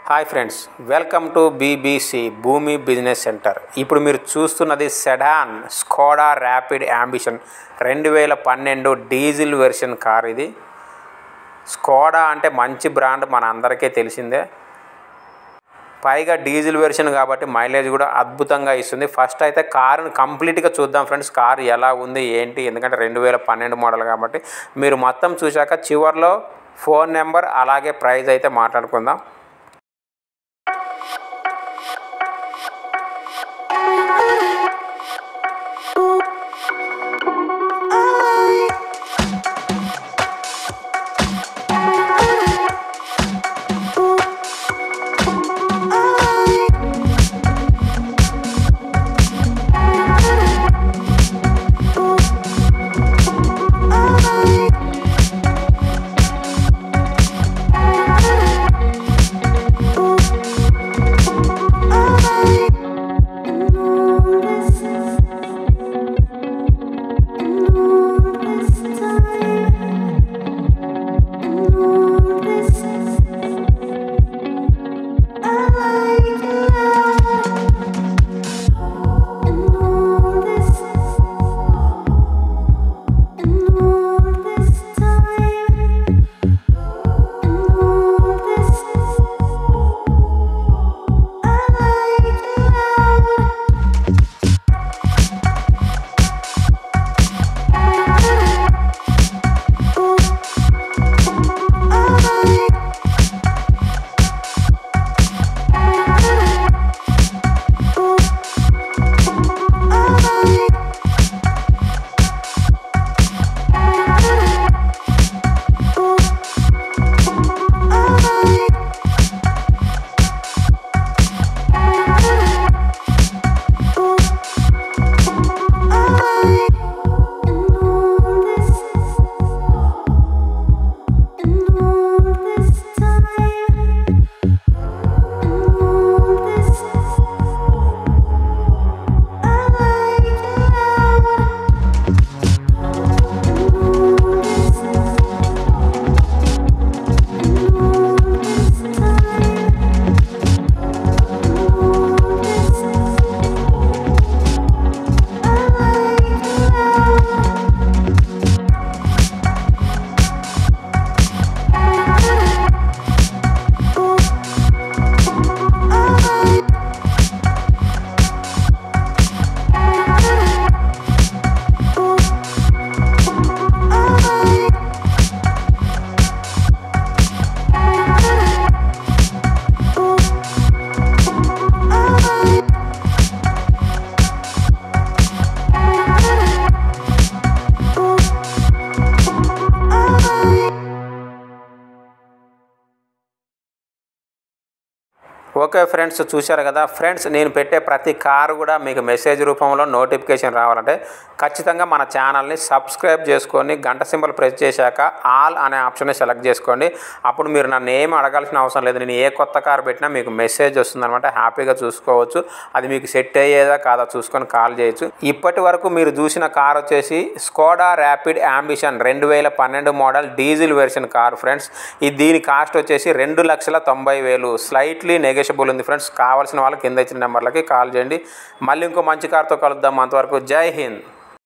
Hi friends, welcome to BBC Bhoomi business centre. ఇప్పుడు మీరు చూస్తున్నది sedan Skoda Rapid Ambition 2012 diesel version car. ఇది Skoda అంటే మంచి బ్రాండ్, మన అందరికీ తెలిసిందే. పైగా డీజిల్ వెర్షన్ కాబట్టి మైలేజ్ కూడా అద్భుతంగా ఇస్తుంది. ఫస్ట్ అయితే కారుని కంప్లీట్గా చూద్దాం ఫ్రెండ్స్, కారు ఎలా ఉంది ఏంటి. ఎందుకంటే 2012 మోడల్ కాబట్టి మీరు మొత్తం చూశాక చివర్లో ఫోన్ నెంబర్ అలాగే ప్రైస్ అయితే మాట్లాడుకుందాం. ఓకే ఫ్రెండ్స్, చూశారు కదా ఫ్రెండ్స్. నేను పెట్టే ప్రతి కారు కూడా మీకు మెసేజ్ రూపంలో నోటిఫికేషన్ రావాలంటే ఖచ్చితంగా మన ఛానల్ని సబ్స్క్రైబ్ చేసుకొని గంట సింబల్ ప్రెస్ చేశాక ఆల్ అనే ఆప్షన్ని సెలెక్ట్ చేసుకోండి. అప్పుడు మీరు నన్ను ఏమి అడగాల్సిన అవసరం లేదు. నేను ఏ కొత్త కారు పెట్టినా మీకు మెసేజ్ వస్తుందన్నమాట. హ్యాపీగా చూసుకోవచ్చు. అది మీకు సెట్ అయ్యేదా కాదా చూసుకొని కాల్ చేయొచ్చు. ఇప్పటి వరకు మీరు చూసిన కార్ వచ్చేసి Skoda Rapid Ambition 2012 model diesel version car friends. దీని కాస్ట్ వచ్చేసి 2,90,000. స్లైట్లీ నెగోషియబుల్ ఉంది ఫ్రెండ్స్. కావాల్సిన వాళ్ళు కింద ఇచ్చిన నెంబర్లకి కాల్ చేయండి. మళ్ళీ ఇంకో మంచి కార్తో కలుద్దాం. అంతవరకు జై హింద్.